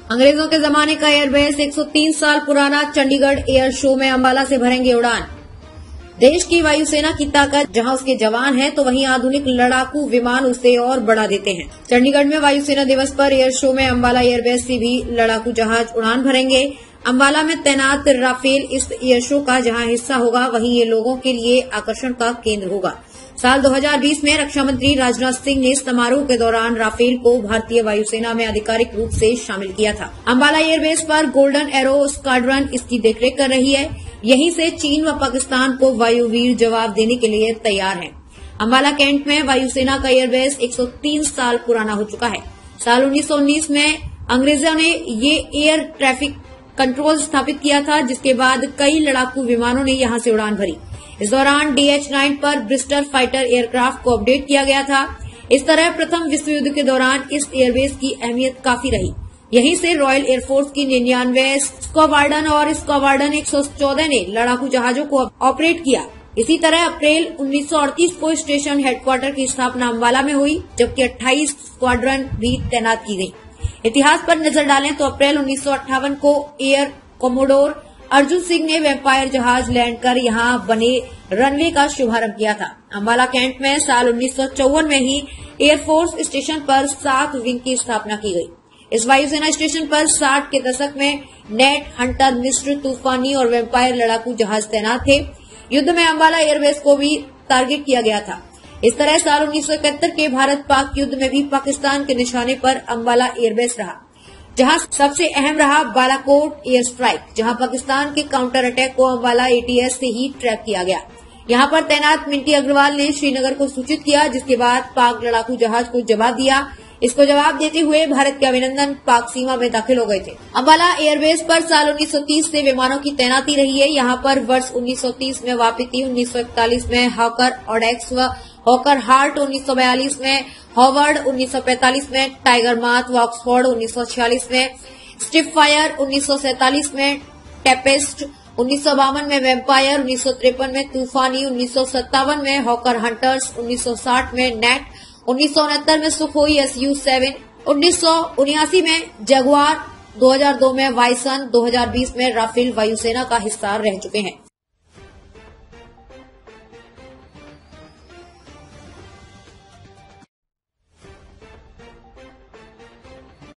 अंग्रेजों के जमाने का एयरबेस 103 साल पुराना चंडीगढ़ एयर शो में अंबाला से भरेंगे उड़ान। देश की वायुसेना की ताकत जहां उसके जवान हैं, तो वहीं आधुनिक लड़ाकू विमान उसे और बढ़ा देते हैं। चंडीगढ़ में वायुसेना दिवस पर एयर शो में अंबाला एयरबेस से भी लड़ाकू जहाज उड़ान भरेंगे। अंबाला में तैनात राफेल इस एयर शो का जहां हिस्सा होगा, वहीं ये लोगों के लिए आकर्षण का केंद्र होगा। साल 2020 में रक्षा मंत्री राजनाथ सिंह ने समारोह के दौरान राफेल को भारतीय वायुसेना में आधिकारिक रूप से शामिल किया था। अंबाला एयरबेस पर गोल्डन एरो स्क्वाड्रन इसकी देखरेख कर रही है। यहीं से चीन व पाकिस्तान को वायुवीर जवाब देने के लिए तैयार है। अंबाला कैंट में वायुसेना का एयरबेस 103 साल पुराना हो चुका है। साल 1919 में अंग्रेजों ने ये एयर ट्रैफिक कंट्रोल स्थापित किया था, जिसके बाद कई लड़ाकू विमानों ने यहां से उड़ान भरी। इस दौरान DH-9 पर ब्रिस्टल फाइटर एयरक्राफ्ट को अपडेट किया गया था। इस तरह प्रथम विश्व युद्ध के दौरान इस एयरबेस की अहमियत काफी रही। यहीं से रॉयल एयरफोर्स की 99 स्क्वाड्रन और स्क्वाड्रन 114 ने लड़ाकू जहाजों को ऑपरेट किया। इसी तरह अप्रैल 1938 को स्टेशन हेडक्वार्टर की स्थापना अंबाला में हुई, जबकि 28 स्क्वाड्रन भी तैनात की गई। इतिहास पर नजर डालें तो अप्रैल 1958 को एयर कोमोडोर अर्जुन सिंह ने वेम्पायर जहाज लैंड कर यहां बने रनवे का शुभारंभ किया था। अंबाला कैंट में साल 1954 में ही एयरफोर्स स्टेशन पर 7 विंग की स्थापना की गई। इस वायुसेना स्टेशन पर 60 के दशक में नेट, हंटर, मिस्र, तूफानी और वेम्पायर लड़ाकू जहाज तैनात थे। युद्ध में अंबाला एयरबेस को भी टारगेट किया गया था। इस तरह साल 1971 के भारत पाक युद्ध में भी पाकिस्तान के निशाने पर अंबाला एयरबेस रहा, जहां सबसे अहम रहा बालाकोट एयर स्ट्राइक, जहां पाकिस्तान के काउंटर अटैक को अंबाला ATS से ही ट्रैक किया गया। यहां पर तैनात मिंटी अग्रवाल ने श्रीनगर को सूचित किया, जिसके बाद पाक लड़ाकू जहाज को जवाब दिया। इसको जवाब देते हुए भारत के अभिनंदन पाक सीमा में दाखिल हो गए थे। अंबाला एयरबेस पर साल 1930 से विमानों की तैनाती रही है। यहाँ पर वर्ष 1930 में वापीती, 1941 में हॉकर ऑडेक्स व हॉकर हार्ट, 1942 में हॉवर्ड, 1945 में टाइगर माथ व ऑक्सफोर्ड, 1946 में स्टिफफायर, 1947 में टेपेस्ट, 1952 में वेम्पायर, 1953 में तूफानी, 1957 में हॉकर हंटर्स, 1960 में नेट, 1969 में सुखोई Su-7, 1979 में जगुआर, 2002 में वाइसन, 2020 में राफेल वायुसेना का हिस्सा रह चुके हैं।